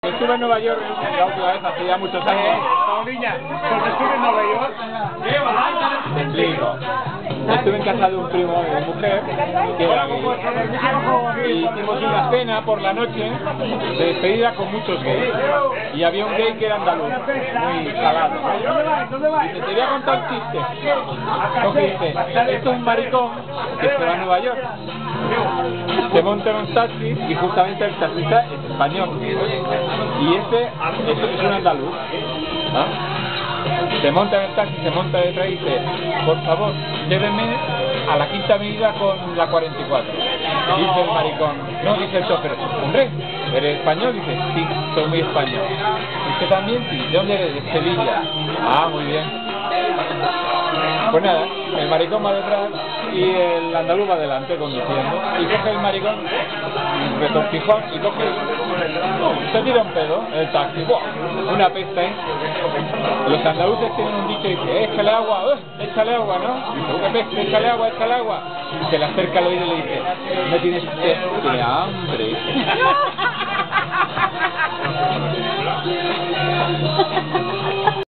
Estuve en Nueva York la última vez, hace ya muchos años. Paulina, porque estuve en Nueva York. Te explico. Estuve en casa de un primo de mi mujer y hicimos una cena por la noche de despedida con muchos gays. Y había un gay que era andaluz, muy salado. Dice, te voy a contar un chiste. Dice, esto es un maricón que se va a Nueva York. Se monta en un taxi y justamente el taxista es español. Y ese es un andaluz. Se monta en el taxi, se monta detrás y dice, por favor, llévenme a la Quinta Avenida con la 44. Dice el maricón, no, dice el chofer, hombre, ¿eres español? Dice, sí, soy muy español. ¿Usted también? Sí. ¿De dónde eres? De Sevilla. Ah, muy bien. Pues nada, el maricón va detrás y el andaluz va adelante conduciendo. Y coge el maricón, retortijón, y coge, se tira un pedo en el taxi. ¡Buah! Una pesta, ¿eh? Los andaluces tienen un dicho y dice, échale agua, ¿no? Dice, una peste, échale agua. Y se le acerca al oído y le dice, no tienes usted, tiene hambre.